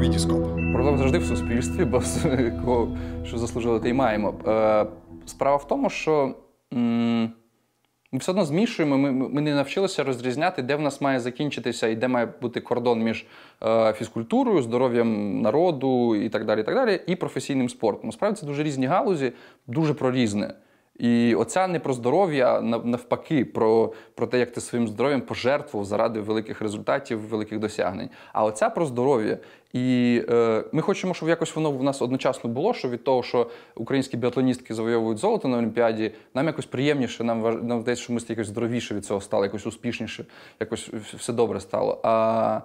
Вітіскоп. Проблема завжди в суспільстві, бо кого що заслужили, те й маємо. Справа в тому, що ми все одно змішуємо, ми не навчилися розрізняти, де в нас має закінчитися і де має бути кордон між фізкультурою, здоров'ям народу і так далі, і професійним спортом. Насправді це дуже різні галузі, дуже про різне. І оця не про здоров'я, навпаки, про те, як ти своїм здоров'ям пожертвував заради великих результатів, великих досягнень. А оця про здоров'я. І ми хочемо, щоб якось воно в нас одночасно було, що від того, що українські біатлоністки завойовують золото на Олімпіаді, нам якось приємніше, нам здається, що ми якось здоровіше від цього стали, якось успішніше, якось все добре стало. А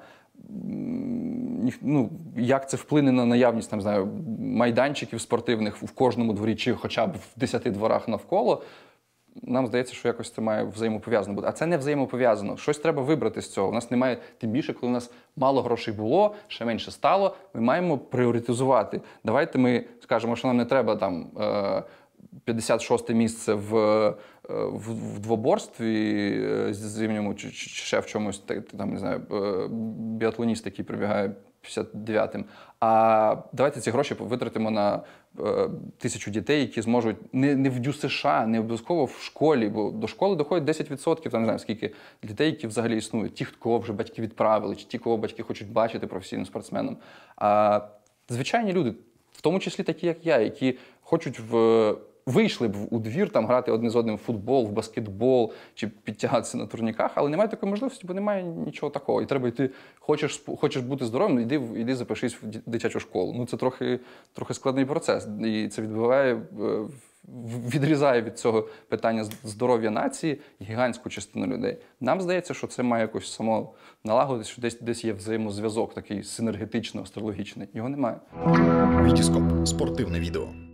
як це вплине на наявність, там, знаю, майданчиків спортивних в кожному дворі, чи хоча б в 10 дворах навколо, нам здається, що якось це має взаємопов'язано бути. А це не взаємопов'язано. Щось треба вибрати з цього. У нас немає, тим більше, коли у нас мало грошей було, ще менше стало, ми маємо пріоритизувати. Давайте ми скажемо, що нам не треба там 56-те місце в двоборстві зимньому, чи ще в чомусь, там, не знаю, біатлоніст, який прибігає 59-м. А давайте ці гроші витратимо на 1000 дітей, які зможуть не в ДЮСШ, не обов'язково в школі, бо до школи доходить 10%, там не знаю скільки дітей, які взагалі існують. Ті, кого вже батьки відправили, чи ті, кого батьки хочуть бачити професійним спортсменом. А звичайні люди, в тому числі такі, як я, які хочуть вийшли б у двір там грати одне з одним в футбол, в баскетбол чи підтягатися на турніках, але немає такої можливості, бо немає нічого такого. І треба йти, хочеш бути здоровим, іди запишись в дитячу школу. Ну це трохи складний процес. І це відрізає від цього питання здоров'я нації гігантську частину людей. Нам здається, що це має якось само налагодитися, що десь є взаємозв'язок такий синергетично-астрологічний. Його немає. Вітіскоп. Спортивне відео.